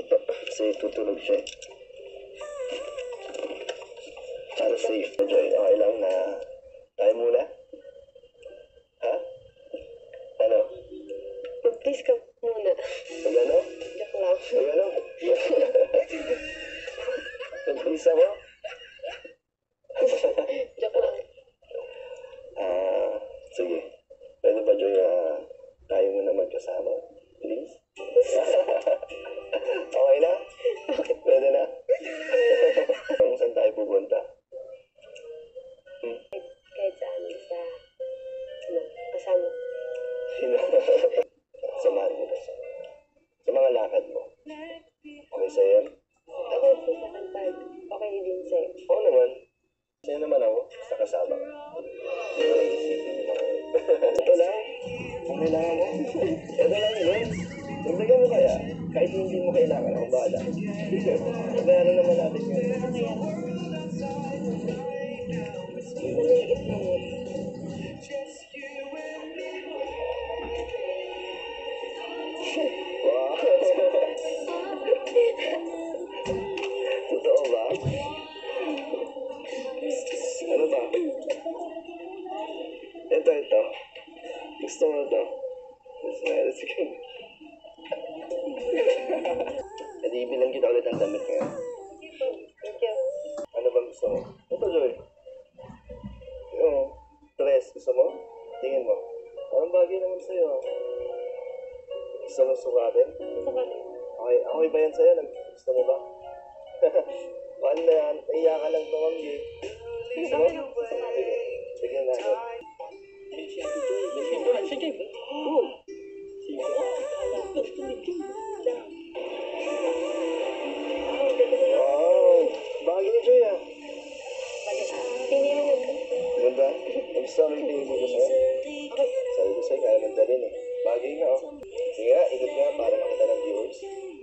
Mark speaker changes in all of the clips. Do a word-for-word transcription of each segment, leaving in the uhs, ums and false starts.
Speaker 1: Kasi tutulog siya. Para safe na Joy. Okay lang na tayo muna? Ha? Ano?
Speaker 2: Mag-please ka muna.
Speaker 1: Pag ano?
Speaker 2: Joke lang.
Speaker 1: Pag ano? Pag-please ako?
Speaker 2: Joke lang.
Speaker 1: Ah, sige. Pwede ba Joy, ah, tayo muna magkasama? Please? Okay na? Pwede na? Kung saan tayo pupunta? Hmm?
Speaker 2: Kahit saan, basta, ano, kasama.
Speaker 1: Sino? Samahan mo na siya. Sa mga lakad mo. Okay sa'yo yan?
Speaker 2: Ako po sa kantag. Okay din sa'yo.
Speaker 1: Oo naman. Sa'yo naman ako. Basta kasama ka. Hindi ko lang isipin yung mga yun. Ito lang. Ang kailangan mo. Ito lang yun. Dagdagan mo kaya. Kahit hindi mo kailangan, ako bahala. Nabayaran naman natin yun.
Speaker 2: Maliit na mo.
Speaker 1: Wow! Totoo ba? Ano ba? Ito, ito. Gusto mo ito? Gusto mo ito? Sige. Hindi, bilang kita ulit ang damit ngayon.
Speaker 2: Thank you.
Speaker 1: Ano bang gusto mo? Ito, Joy. Oo. Dress. Gusto mo? Tingin mo. Parang bagay naman sa'yo. Gusto mo sukatin?
Speaker 2: Gusto ka rin.
Speaker 1: Okay, okay ba yan sa'yo? Gusto mo ba? Paano na yan? Naiya ka lang tumanggi. Gusto mo? Sige. Sige na.
Speaker 2: Sige.
Speaker 1: Oo. Wow! Bagay ni Joy ah.
Speaker 2: Tingin mo.
Speaker 1: Ganda. Ang gusto mo yung tingin ko sa'yo. Sabi ko sa'yo, kaya magdalin eh. Bagay nga oh. Sige nga, ikot nga para makita ng viewers.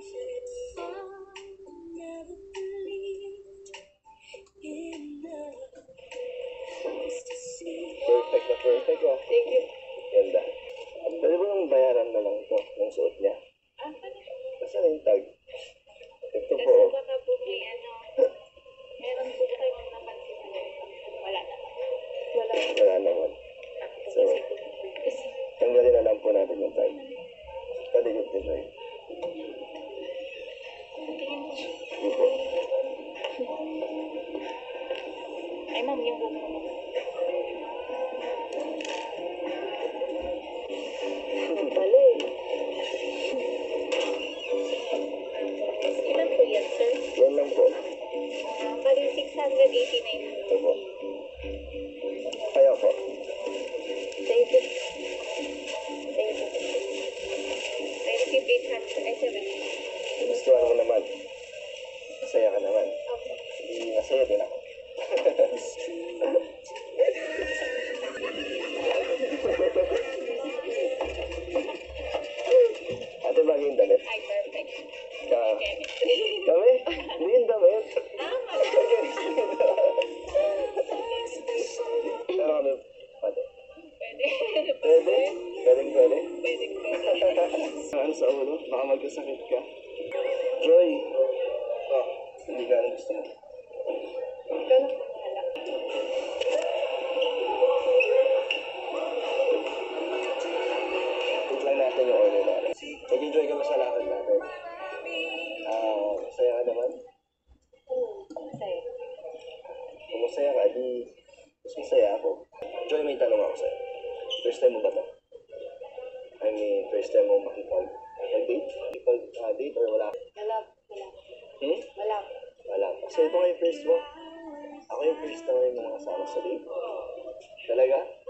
Speaker 1: Perfect na perfect oh.
Speaker 2: Thank you.
Speaker 1: Ganda. Pwede mo nang bayaran na lang ito ng suot niya.
Speaker 2: Ah, paano?
Speaker 1: Kasi na yung tag. Ito po
Speaker 2: Kasi
Speaker 1: oh.
Speaker 2: baka po may ano, meron po kayo napansin na wala naman. Wala.
Speaker 1: Wala naman. So, tanggalin na lang po natin yung tag. Palikot din Joy. Hindi po.
Speaker 2: Ay, ma'am, yung buko mo. Ang pala eh. Ilan po yan, sir?
Speaker 1: Yan lang po.
Speaker 2: Uh, bali, six hundred eighty-nine.
Speaker 1: Ito po. Kaya po.
Speaker 2: Thank you. Thank you. I received eight hundred. Ay, seven.
Speaker 1: Gustuhan mo naman. Masaya ka naman.
Speaker 2: Okay.
Speaker 1: Hindi masaya din ako. Ate ba yung damit?
Speaker 2: Ay, perfect.
Speaker 1: Ka
Speaker 2: Chemistry.
Speaker 1: kami? Hindi yung damit.
Speaker 2: Ah,
Speaker 1: Pero kami, pwede.
Speaker 2: pwede.
Speaker 1: Pwede? Pwede, pwede.
Speaker 2: Pwede, pwede.
Speaker 1: Ano sa ulo? Baka magkasakit ka. Joy! Oh, hindi ka gusto mo.
Speaker 2: Ikaw na bahala.
Speaker 1: Tignan lang natin yung order natin. Nag-enjoy ka ba sa lakad natin? Ah, masaya ka naman?
Speaker 2: Oo, masaya.
Speaker 1: Kung masaya ka, di mas masaya ako. Joy, may tanong ako sa'yo. First time mo ba to? I mean, first time mo makipag mag-date? Makipag-date or wala?
Speaker 2: Wala, wala.
Speaker 1: Hmm?
Speaker 2: Wala.
Speaker 1: Wala. Kasi ito nga yung first mo. Ako yung first na may mga kasama sa date. Talaga?